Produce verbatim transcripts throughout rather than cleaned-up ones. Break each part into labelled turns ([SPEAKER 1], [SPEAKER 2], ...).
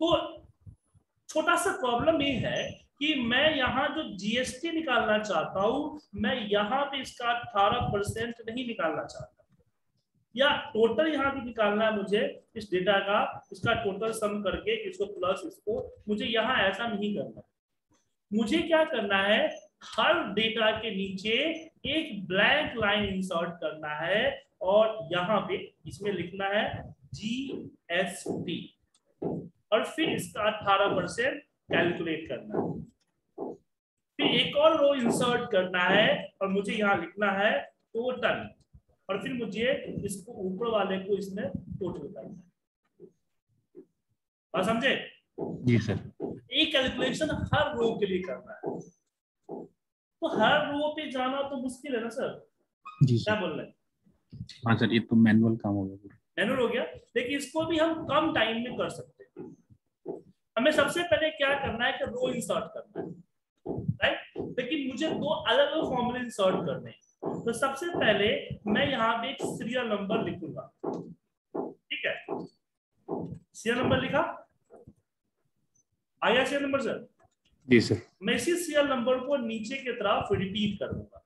[SPEAKER 1] तो छोटा सा प्रॉब्लम ये है कि मैं यहाँ जो जीएसटी निकालना चाहता हूँ, मैं यहाँ पे इसका अठारह परसेंट नहीं निकालना चाहता, या टोटल यहाँ भी निकालना है मुझे इस डेटा का, इसका टोटल सम करके इसको प्लस इसको, मुझे यहाँ ऐसा नहीं करना। मुझे क्या करना है, हर डेटा के नीचे एक ब्लैंक लाइन इंसर्ट करना है और यहाँ पे इसमें लिखना है जीएसटी और फिर इसका अठारह परसेंट कैलकुलेट करना है। फिर एक और रो इंसर्ट करना है और मुझे यहाँ लिखना है टोटल और फिर मुझे इसको ऊपर वाले को इसमें टोटल करना है। और समझे?
[SPEAKER 2] जी सर।
[SPEAKER 1] एक कैलकुलेशन हर रो के लिए करना है, तो हर रो पे जाना तो मुश्किल है ना सर?
[SPEAKER 2] जी सर।
[SPEAKER 1] क्या बोल रहे हैं?
[SPEAKER 2] हाँ सर, ये तो मैनुअल काम हो गया।
[SPEAKER 1] मैनुअल हो गया, लेकिन इसको भी हम कम टाइम में कर सकते हैं। हमें सबसे पहले क्या करना है कि रो इंसर्ट करना है, राइट? लेकिन मुझे दो अलग अलग फॉर्मूले इंसर्ट करने हैं। तो सबसे पहले मैं यहाँ पे एक सीरियल नंबर लिखूंगा, ठीक है? सीरियल नंबर लिखा, आया सीरियल नंबर सर?
[SPEAKER 2] जी सर। मैं
[SPEAKER 1] इसी सीरियल नंबर को नीचे की तरफ रिपीट कर दूंगा।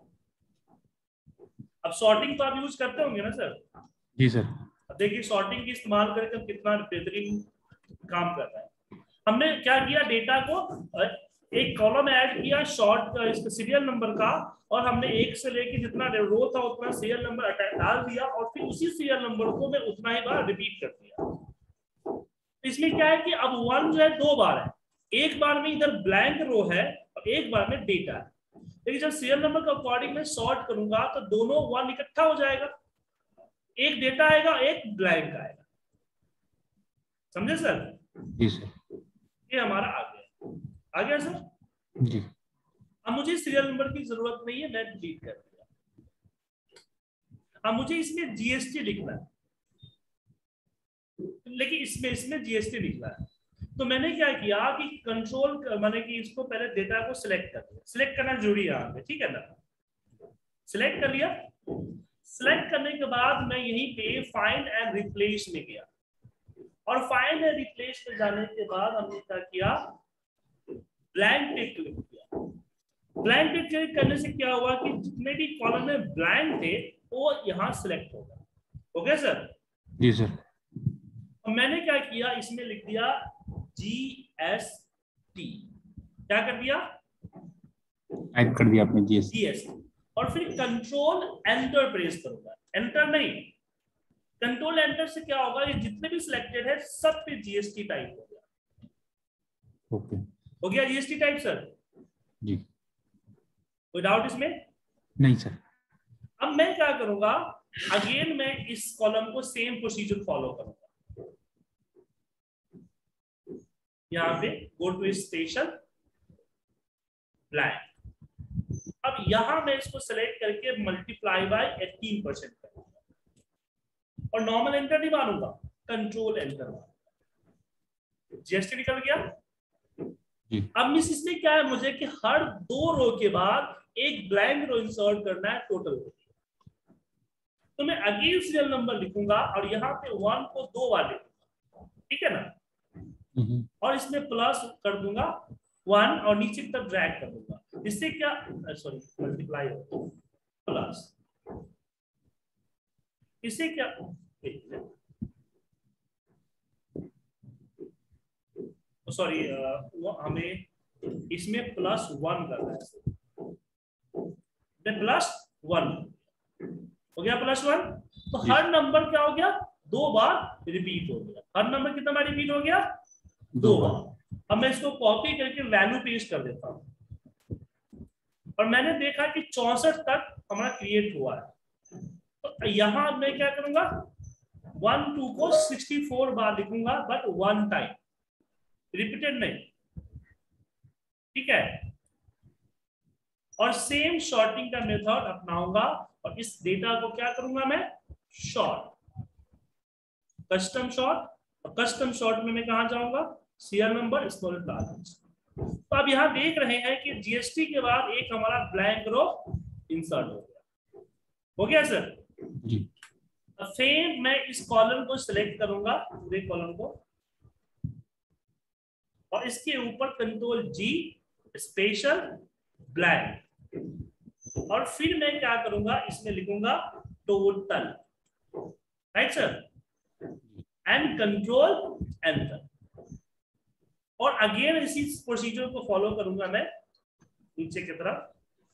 [SPEAKER 1] अब सॉर्टिंग तो आप यूज करते होंगे ना सर?
[SPEAKER 2] जी सर।
[SPEAKER 1] देखिए सॉर्टिंग की इस्तेमाल करके हम कितना बेहतरीन काम कर रहे हैं। हमने क्या किया, डेटा को एक कॉलम ऐड किया शॉर्ट इसका सीरियल नंबर का, और हमने एक से लेके जितना रो था उतना सीरियल नंबर डाल दिया और फिर उसी सीरियल नंबर को मैं उतना ही बार रिपीट कर दिया। इसमें क्या है कि अब वन जो है दो बार है, एक बार में इधर ब्लैंक रो है और एक बार में डेटा है। लेकिन जब सीरियल नंबर का अकॉर्डिंग में सॉर्ट करूंगा तो दोनों वन इकट्ठा हो जाएगा, एक डेटा आएगा एक ब्लैंक आएगा। समझे सर?
[SPEAKER 2] जी सर।
[SPEAKER 1] ये हमारा आ गया, आ गया सर?
[SPEAKER 2] जी।
[SPEAKER 1] अब मुझे सीरियल नंबर की जरूरत नहीं है, मैं डिलीट कर दिया। अब मुझे इसमें जीएसटी लिखना है, लेकिन इसमें इसमें जीएसटी लिखना है। तो मैंने क्या किया कि कंट्रोल माने कि इसको पहले डेटा को सिलेक्ट कर दिया। सिलेक्ट करना जरूरी है यहाँ पे, ठीक है ना? सिलेक्ट कर लिया। सिलेक्ट करने के बाद मैं यहीं पे फाइंड एंड रिप्लेस में गया, और फाइंड एंड रिप्लेस में जाने के बाद हमने क्या किया, ब्लैंक पे क्लिक किया। ब्लैंक पे क्लिक करने से क्या हुआ कि जितने भी कॉलम में ब्लैंक थे वो यहाँ सिलेक्ट हो गया। हो गया सर?
[SPEAKER 2] जी सर।
[SPEAKER 1] और मैंने क्या किया, इसमें लिख दिया जी एस टी। क्या कर दिया?
[SPEAKER 2] टाइप कर दिया आपने जीएसटी।
[SPEAKER 1] जीएसटी। और फिर कंट्रोल एंटर प्रेस करूंगा। एंटर नहीं, कंट्रोल एंटर से क्या होगा, ये जितने भी सिलेक्टेड है सब पे जीएसटी टाइप हो गया।
[SPEAKER 2] ओके।
[SPEAKER 1] हो गया जीएसटी टाइप सर?
[SPEAKER 2] जी।
[SPEAKER 1] कोई डाउट इसमें?
[SPEAKER 2] नहीं सर।
[SPEAKER 1] अब मैं क्या करूंगा, अगेन मैं इस कॉलम को सेम प्रोसीजर फॉलो करूंगा। यहाँ पे गो टू स्टेशन ब्लैंक। अब यहां मैं इसको सेलेक्ट करके मल्टीप्लाई बाय एटीन परसेंट करूंगा और नॉर्मल एंटर नहीं मारूंगा, कंट्रोल एंटर मारूंगा। जीएसटी निकल गया। अब मिस इसमें क्या है, मुझे कि हर दो रो के बाद एक ब्लैंक रो इंसर्ट करना है टोटल। तो मैं अगेन सीरियल नंबर लिखूंगा और यहाँ पे वन को दो बार लिखूंगा, ठीक है ना? और इसमें प्लस कर दूंगा वन और नीचे की तरफ ड्रैग कर दूंगा। इससे क्या, सॉरी मल्टीप्लाई हो प्लस, इससे क्या, सॉरी हमें इसमें प्लस वन करना है, प्लस वन हो गया, प्लस वन। तो हर नंबर क्या हो गया, दो बार रिपीट हो गया। हर नंबर कितना बार रिपीट हो गया, दो बार। अब मैं इसको कॉपी करके वैल्यू पेस्ट कर देता हूं और मैंने देखा कि चौसठ तक हमारा क्रिएट हुआ है। तो यहां मैं क्या करूंगा, वन टू को सिक्सटी फोर बार लिखूंगा, बट वन टाइम, रिपीटेड नहीं, ठीक है? और सेम शॉर्टिंग का मेथड अपनाऊंगा और इस डेटा को क्या करूंगा मैं, शॉर्ट, कस्टम शॉर्ट। और कस्टम शॉर्ट में मैं कहां जाऊंगा, सीरियल नंबर, स्मॉल ब्लैंक। तो अब यहां देख रहे हैं कि जीएसटी के बाद एक हमारा ब्लैंक रो इंसर्ट हो गया। हो गया सर?
[SPEAKER 2] जी।
[SPEAKER 1] सेम मैं इस कॉलम को सिलेक्ट करूंगा, पूरे कॉलम को, और इसके ऊपर कंट्रोल जी स्पेशल ब्लैंक, और फिर मैं क्या करूंगा, इसमें लिखूंगा total, right sir, and control enter. और अगेन इसी प्रोसीजर को फॉलो करूंगा मैं नीचे की तरफ,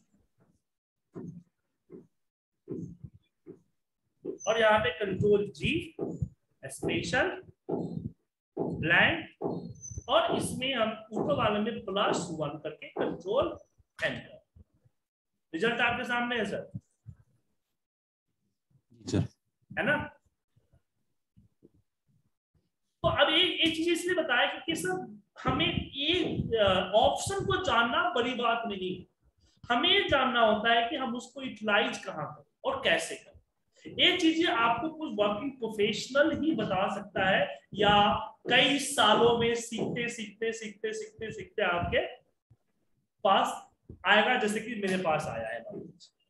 [SPEAKER 1] और यहाँ पे कंट्रोल जी स्पेशल ब्लैंक, और इसमें हम ऊपर वाले में प्लस वन करके कंट्रोल एंटर। रिजल्ट आपके सामने है सर,
[SPEAKER 2] सर
[SPEAKER 1] है ना। तो अब एक एक चीज इसलिए बताया क्योंकि सर हमें एक ऑप्शन को जानना बड़ी बात नहीं, हमें जानना होता है कि हम उसको यूटिलाइज कहाँ करें और कैसे करें। एक चीज आपको कुछ वर्किंग प्रोफेशनल ही बता सकता है, या कई सालों में सीखते सीखते सीखते सीखते सीखते आपके पास आएगा, जैसे कि मेरे पास आया है।